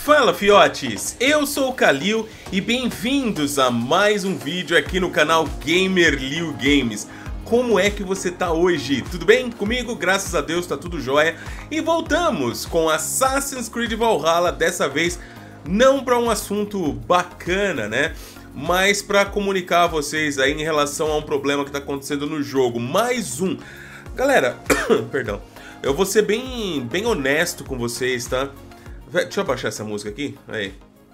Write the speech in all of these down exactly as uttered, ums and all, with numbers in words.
Fala fiotes, eu sou o Kalil e bem-vindos a mais um vídeo aqui no canal Gamerlil Games. Como é que você tá hoje? Tudo bem comigo? Graças a Deus tá tudo jóia. E voltamos com Assassin's Creed Valhalla, dessa vez não para um assunto bacana, né? Mas para comunicar a vocês aí em relação a um problema que tá acontecendo no jogo. Mais um. Galera, perdão, eu vou ser bem, bem honesto com vocês, tá? Deixa eu abaixar essa música aqui, aí.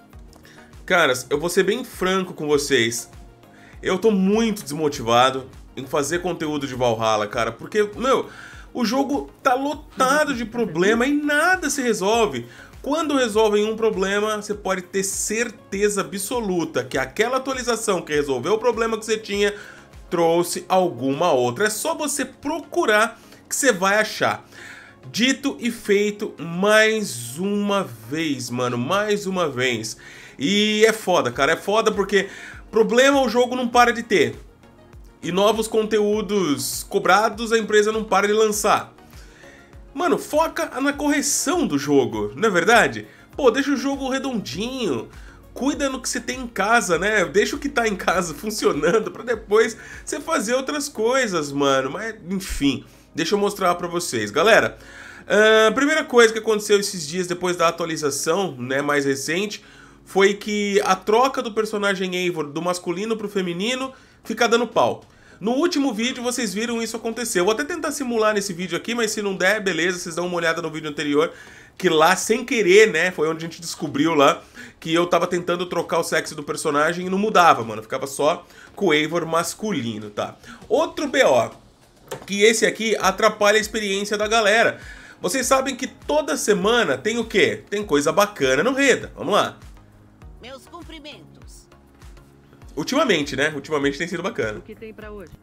Caras, eu vou ser bem franco com vocês. Eu tô muito desmotivado em fazer conteúdo de Valhalla, cara. Porque, meu, o jogo tá lotado de problema e nada se resolve. Quando resolvem um problema, você pode ter certeza absoluta que aquela atualização que resolveu o problema que você tinha trouxe alguma outra. É só você procurar que você vai achar. Dito e feito mais uma vez, mano, mais uma vez. E é foda, cara, é foda porque problema o jogo não para de ter. E novos conteúdos cobrados a empresa não para de lançar. Mano, foca na correção do jogo, não é verdade? Pô, deixa o jogo redondinho. Cuida no que você tem em casa, né? Deixa o que tá em casa funcionando pra depois você fazer outras coisas, mano. Mas, enfim, deixa eu mostrar pra vocês. Galera, a primeira coisa que aconteceu esses dias depois da atualização, né, mais recente, foi que a troca do personagem Eivor do masculino pro feminino fica dando pau. No último vídeo vocês viram isso acontecer. Eu vou até tentar simular nesse vídeo aqui, mas se não der, beleza, vocês dão uma olhada no vídeo anterior, que lá, sem querer, né, foi onde a gente descobriu lá que eu tava tentando trocar o sexo do personagem e não mudava, mano. Ficava só com o Eivor masculino, tá? Outro B O, que esse aqui atrapalha a experiência da galera. Vocês sabem que toda semana tem o quê? Tem coisa bacana no Reda. Vamos lá. Meus cumprimentos. Ultimamente, né? Ultimamente tem sido bacana. O que tem pra hoje?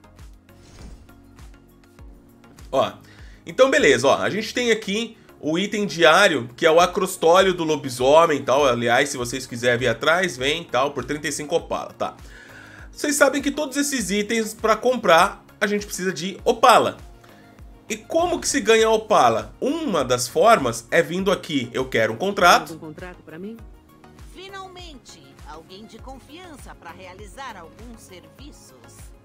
Ó, então beleza, ó. A gente tem aqui o item diário, que é o acrostólio do lobisomem e tal. Aliás, se vocês quiserem vir atrás, vem e tal, por trinta e cinco opala, tá? Vocês sabem que todos esses itens, pra comprar, a gente precisa de opala. E como que se ganha opala? Uma das formas é vindo aqui, eu quero um contrato. Um contrato pra mim? Finalmente, alguém de confiança para realizar alguns serviços.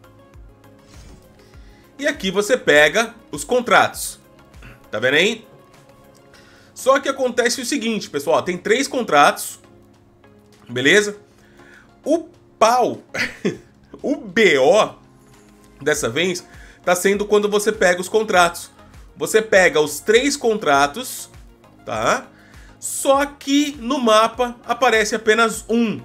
E aqui você pega os contratos. Tá vendo aí? Só que acontece o seguinte, pessoal, tem três contratos, beleza? O pau, o B O dessa vez tá sendo quando você pega os contratos. Você pega os três contratos, tá? Só que no mapa aparece apenas um.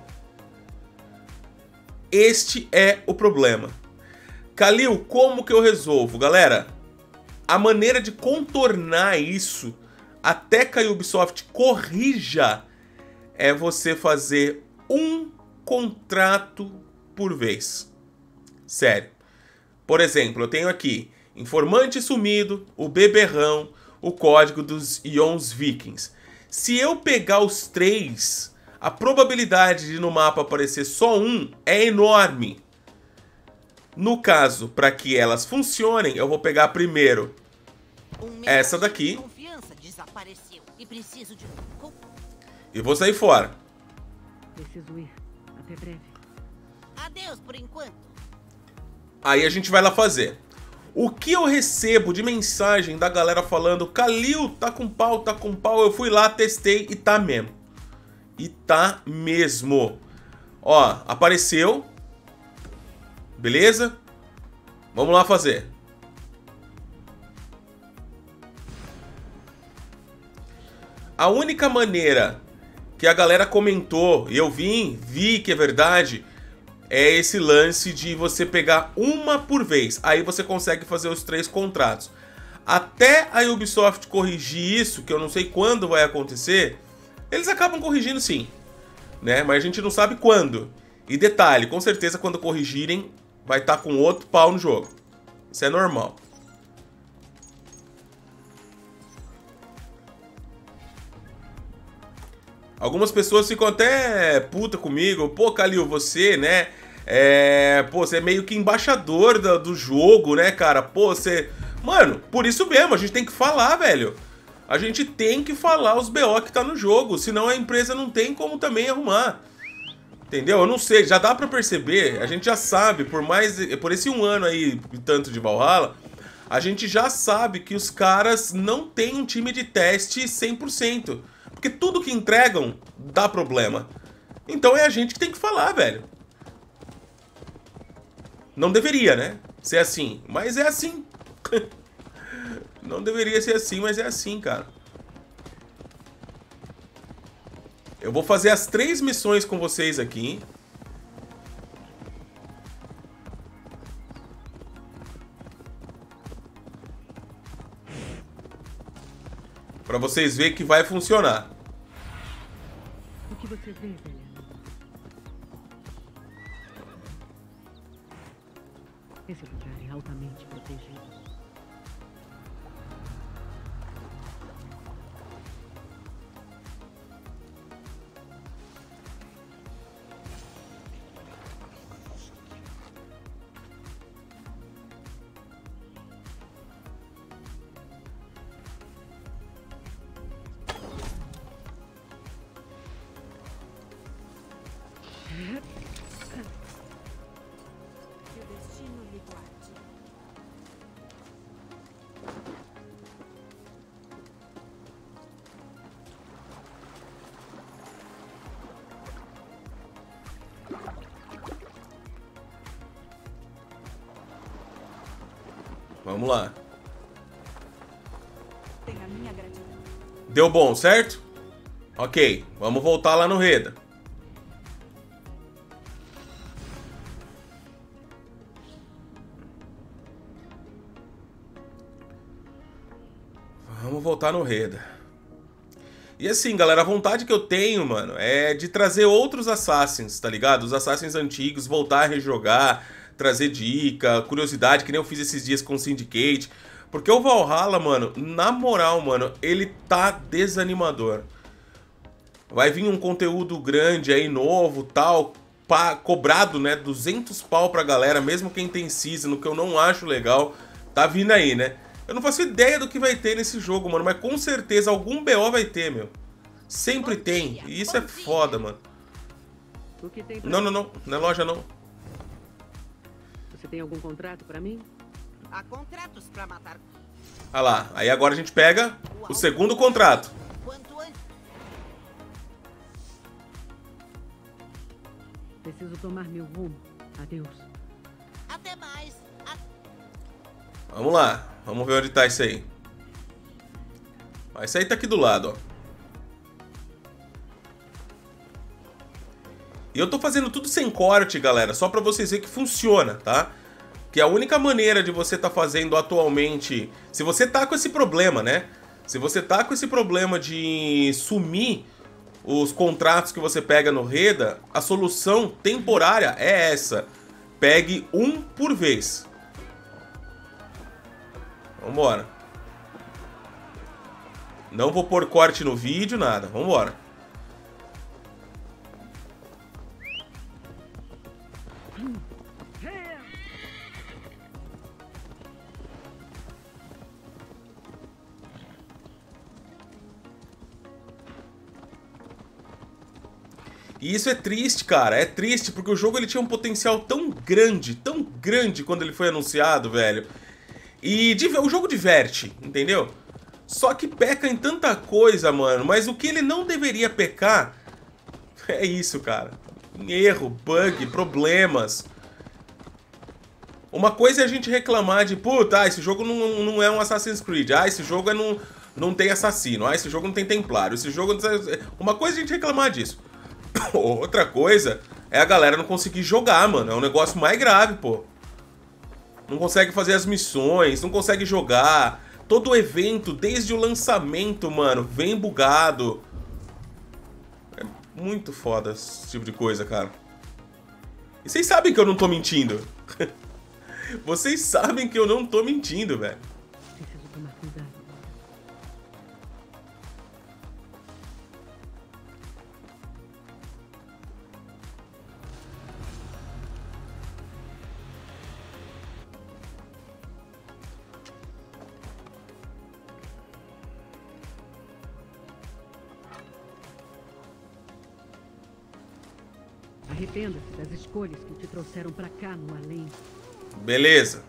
Este é o problema. Kalil, como que eu resolvo? Galera, a maneira de contornar isso até que a Ubisoft corrija é você fazer um contrato por vez. Sério. Por exemplo, eu tenho aqui informante sumido, o beberrão, o código dos Ions Vikings. Se eu pegar os três, a probabilidade de no mapa aparecer só um é enorme. No caso, para que elas funcionem, eu vou pegar primeiro essa daqui e preciso de... e vou sair fora. Preciso ir. Até breve. Adeus por enquanto. Aí a gente vai lá fazer. O que eu recebo de mensagem da galera falando: Kalil, tá com pau, tá com pau. Eu fui lá, testei e tá mesmo. E tá mesmo. Ó, apareceu. Beleza? Vamos lá fazer. A única maneira que a galera comentou, e eu vim, vi que é verdade, é esse lance de você pegar uma por vez. Aí você consegue fazer os três contratos. Até a Ubisoft corrigir isso, que eu não sei quando vai acontecer, eles acabam corrigindo sim, né? Mas a gente não sabe quando. E detalhe, com certeza quando corrigirem, vai estar com outro pau no jogo. Isso é normal. Algumas pessoas ficam até puta comigo. Pô, Kalil, você, né? É, pô, você é meio que embaixador do, do jogo, né, cara? Pô, você... Mano, por isso mesmo, a gente tem que falar, velho. a gente tem que falar os B O que tá no jogo, senão a empresa não tem como também arrumar. Entendeu? Eu não sei, já dá pra perceber, a gente já sabe, por mais por esse um ano aí, tanto de Valhalla, a gente já sabe que os caras não têm um time de teste cem por cento. Porque tudo que entregam dá problema. Então é a gente que tem que falar, velho. Não deveria, né? Ser assim, mas é assim. Não deveria ser assim, mas é assim, cara. Eu vou fazer as três missões com vocês aqui. Pra vocês verem que vai funcionar. O que você vê, velha? Esse lugar é altamente protegido. Que o destino lhe guarde. Vamos lá. Tenha minha gratidão. Deu bom, certo? Ok, vamos voltar lá no Reda. Vamos voltar no Reda. E assim, galera, a vontade que eu tenho, mano, é de trazer outros Assassins, tá ligado? Os Assassins antigos, voltar a rejogar, trazer dica, curiosidade, que nem eu fiz esses dias com o Syndicate. Porque o Valhalla, mano, na moral, mano, ele tá desanimador. Vai vir um conteúdo grande aí, novo, tal, pá, cobrado, né, duzentos pau pra galera, mesmo quem tem Season, que eu não acho legal, tá vindo aí, né? Eu não faço ideia do que vai ter nesse jogo, mano, mas com certeza algum B O vai ter, meu. Sempre tem, e isso é foda, mano. O que tem pra Não, mim? não, não, não é loja não. Você tem algum contrato pra mim? Há contratos pra matar. Ah lá, aí agora a gente pega o segundo contrato. Quanto antes. Preciso tomar meu rumo. Adeus. Até mais. A- Vamos lá, vamos ver onde tá isso aí. Ó, esse aí tá aqui do lado, ó. E eu tô fazendo tudo sem corte, galera, só pra vocês verem que funciona, tá? Que a única maneira de você tá fazendo atualmente... Se você tá com esse problema, né? Se você tá com esse problema de sumir os contratos que você pega no Reda, a solução temporária é essa. Pegue um por vez. Vambora. Não vou pôr corte no vídeo, nada. Vambora. E isso é triste, cara, é triste, porque o jogo ele tinha um potencial tão grande, tão grande quando ele foi anunciado, velho. E o jogo diverte, entendeu? Só que peca em tanta coisa, mano, mas o que ele não deveria pecar é isso, cara. Erro, bug, problemas. Uma coisa é a gente reclamar de, puta, ah, esse jogo não, não é um Assassin's Creed, ah, esse jogo é não, não tem assassino, ah, esse jogo não tem templário, esse jogo... Uma coisa é a gente reclamar disso. Outra coisa é a galera não conseguir jogar, mano. É um negócio mais grave, pô. Não consegue fazer as missões, não consegue jogar. Todo o evento, desde o lançamento, mano, vem bugado. É muito foda esse tipo de coisa, cara. E vocês sabem que eu não tô mentindo. Vocês sabem que eu não tô mentindo, velho. Preciso tomar cuidado. Arrependa-se das escolhas que te trouxeram pra cá no além. Beleza.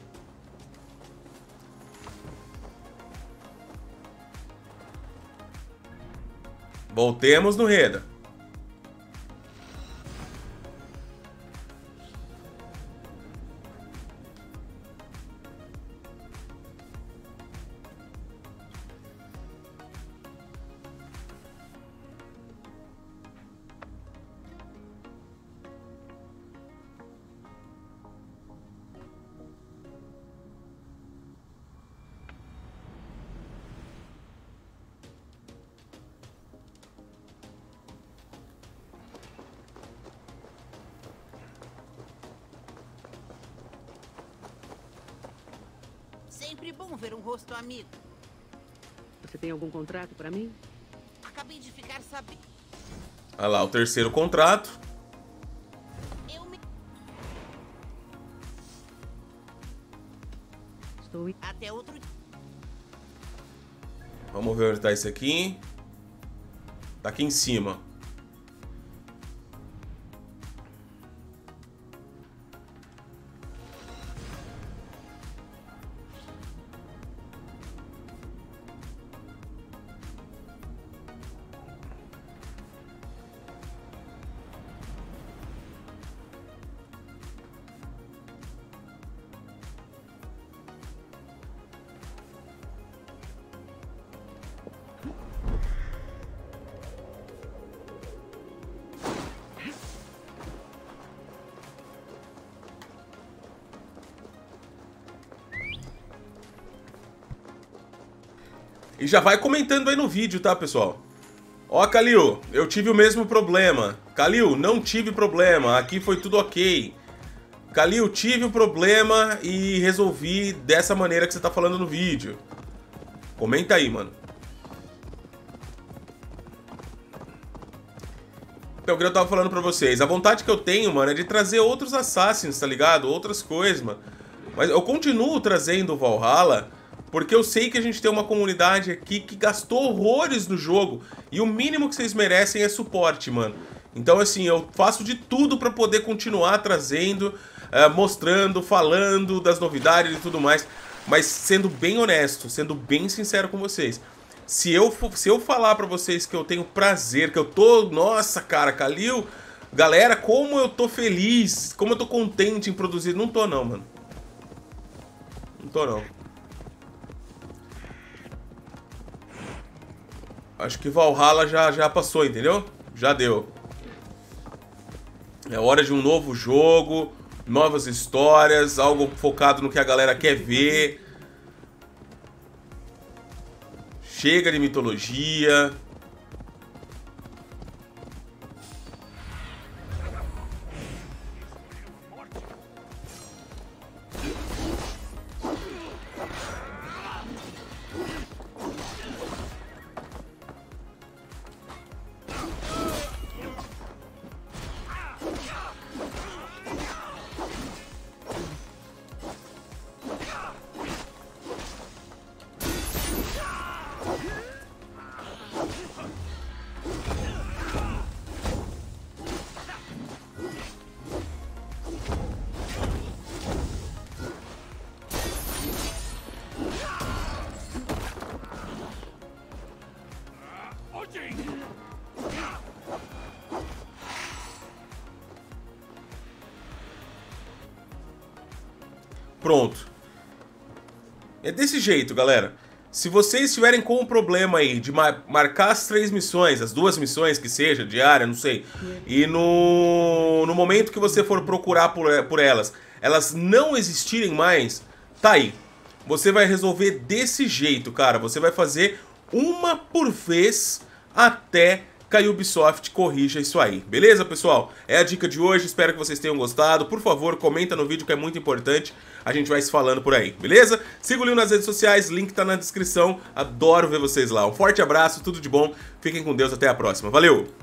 Voltemos no Reda. Sempre bom ver um rosto amigo. Você tem algum contrato pra mim? Acabei de ficar sabendo. Olha lá, o terceiro contrato. Eu me... Estou em... Até outro dia. Vamos ver onde tá esse aqui. Tá aqui em cima. E já vai comentando aí no vídeo, tá, pessoal? Ó, Kalil, eu tive o mesmo problema. Kalil, não tive problema. Aqui foi tudo ok. Kalil, tive o problema e resolvi dessa maneira que você tá falando no vídeo. Comenta aí, mano. Então, o que eu tava falando pra vocês. A vontade que eu tenho, mano, é de trazer outros Assassins, tá ligado? Outras coisas, mano. Mas eu continuo trazendo o Valhalla porque eu sei que a gente tem uma comunidade aqui que gastou horrores no jogo. E o mínimo que vocês merecem é suporte, mano. Então, assim, eu faço de tudo pra poder continuar trazendo, uh, mostrando, falando das novidades e tudo mais. Mas sendo bem honesto, sendo bem sincero com vocês. Se eu, se eu falar pra vocês que eu tenho prazer, que eu tô... Nossa, cara, Kalil... Galera, como eu tô feliz, como eu tô contente em produzir. Não tô não, mano. Não tô não. Acho que Valhalla já, já passou, entendeu? Já deu. É hora de um novo jogo, novas histórias, algo focado no que a galera quer ver. Chega de mitologia. Pronto. É desse jeito, galera. Se vocês estiverem com um problema aí de mar marcar as três missões, as duas missões que seja, diária, não sei, e no, no momento que você for procurar por, por elas, elas não existirem mais, tá aí. Você vai resolver desse jeito, cara. Você vai fazer uma por vez até que a Ubisoft corrija isso aí. Beleza, pessoal? É a dica de hoje, espero que vocês tenham gostado. Por favor, comenta no vídeo que é muito importante. A gente vai se falando por aí, beleza? Siga o Leo nas redes sociais, link tá na descrição. Adoro ver vocês lá. Um forte abraço, tudo de bom. Fiquem com Deus, até a próxima. Valeu!